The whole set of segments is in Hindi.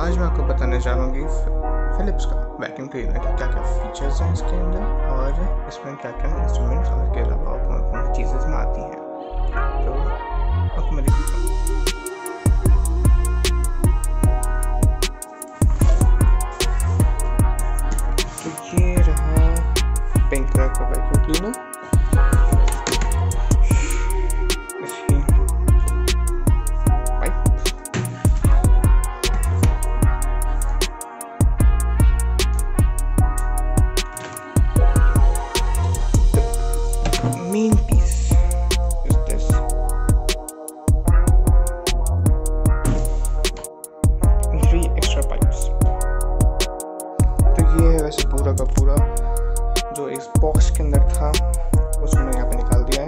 आज मैं आपको बताने जा रहा हूँ फिलिप्स का वैक्यूम क्लीनर के क्या क्या फीचर्स हैं इसके अंदर और इसमें क्या क्या इंस्ट्रूमेंट्स और इसके अलावा कौन कौन सी चीज़ें इसमें आती हैं। तो आपको मैं दिखाता हूँ। तो ये रहा पिंक कलर का वैक्यूम क्लीनर। Main piece is this. And 3 extra pipes. तो ये है वैसे पूरा का पूरा जो इस बॉक्स के अंदर था उसको मैंने यहाँ पे निकाल दिया है।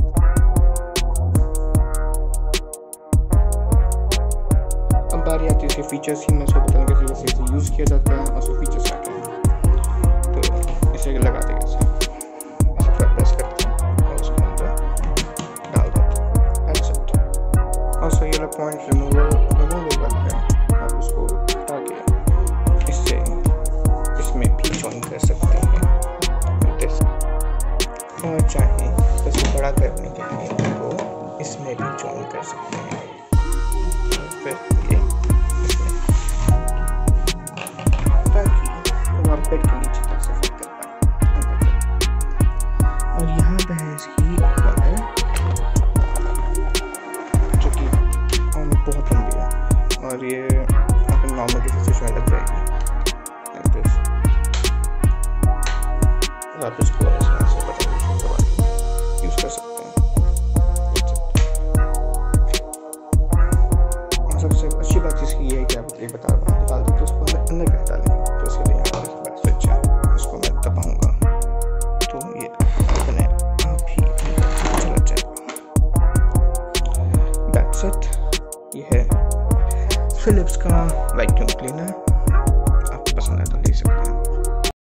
अब बारी आती है इसके फीचर्स की। मैं इसको बताऊंगा कैसे इसे यूज़ किया जाता है और उसके फीचर्स क्या क्या हैं। तो इसे लगाते कैसे, प्रेस करते हैं और उसके अंदर डाल देते हैं। That's it. और सो ये पॉइंट रिमूवल करते हैं। आप उसको हटा के इससे इसमें भी जॉइन कर सकते हैं और चाहे तो इसे बड़ा करने के लिए तो इसमें भी जॉइन कर सकते हैं। फिर ये इसमें ताकि आप बेड के नीचे तक से फिट कर पाए। और यहाँ पे है इसकी वायर जो कि बहुत लंबी है और ये आपको नॉर्मल किसी से लग जाएगी। आप इसको से बटन यूज कर सकते हैं। और सबसे अच्छी बात इसकी ये है कि आप एक बता डाल दो तो उसको अंदर क्या डालेंगे। तो इसके लिए यहाँ पर स्विच है, इसको मैं दबाऊंगा तो ये अपने आप ही चला जाएगा। That's it. ये है फिलिप्स का वैक्यूम क्लीनर। आपको पसंद है तो ले सकते हैं।